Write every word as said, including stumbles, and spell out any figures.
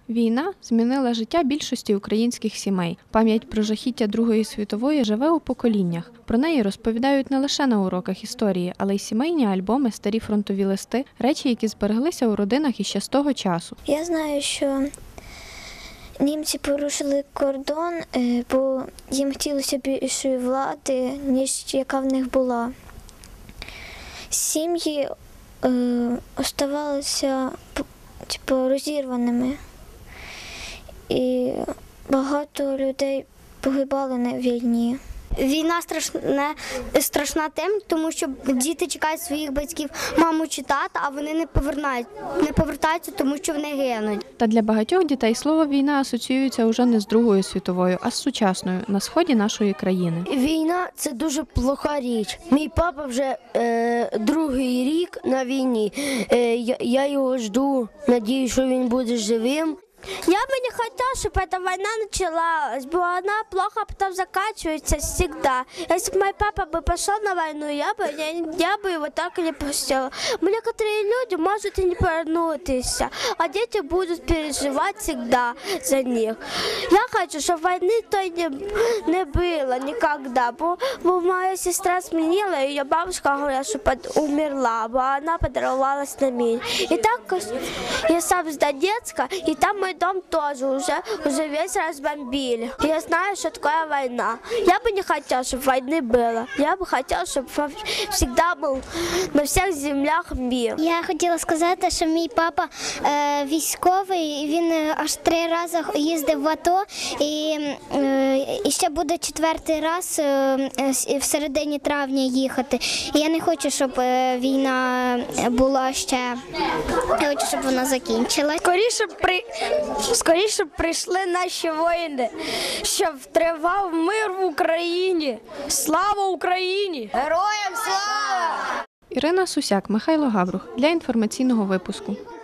Війна змінила життя більшості українських сімей. Пам'ять про жахіття Другої світової живе у поколіннях. Про неї розповідають не лише на уроках історії, але й сімейні альбоми, старі фронтові листи, речі, які збереглися у родинах іще з того часу. Я знаю, що німці порушили кордон, бо їм хотілося більшої влади, ніж яка в них була. Сім'ї е, оставалися типу, розірваними. І багато людей погибали на війні. Війна страшна, страшна тим, тому що діти чекають своїх батьків, маму чи тата, а вони не повертаються, не повертаються, тому що вони гинуть. Та для багатьох дітей слово «війна» асоціюється уже не з Другою світовою, а з сучасною, на сході нашої країни. Війна – це дуже плоха річ. Мій папа вже е, другий рік на війні. Е, я, я його жду, надію, що він буде живим. Я бы не хотела, чтобы эта война началась, бо она плохо потом заканчивается всегда. Если бы мой папа бы пошел на войну, я бы, я, я бы его так и не пустила. Некоторые люди могут и не вернуться, а дети будут переживать всегда за них. Я хочу, чтобы войны той не, не было никогда, бо, бо моя сестра сменила, ее бабушка говорила, что под, умерла, бо она подорвалась на мине. И так я сам с Донецка, и там мой дом тоже уже, уже весь разбомбили. Я знаю, что такое война. Я бы не хотела, чтобы войны было. Я бы хотела, чтобы всегда был на всіх землях мир. Я хотіла сказати, що мій папа е, військовий, він аж три рази їздив в АТО, і, е, і ще буде четвертий раз е, в середині травня їхати. І я не хочу, щоб е, війна була ще, я хочу, щоб вона закінчилась. Скоріше при Скоріше прийшли наші воїни, щоб тривав мир в Україні. Слава Україні! Героям слава! Ірина Сусяк, Михайло Гаврух для інформаційного випуску.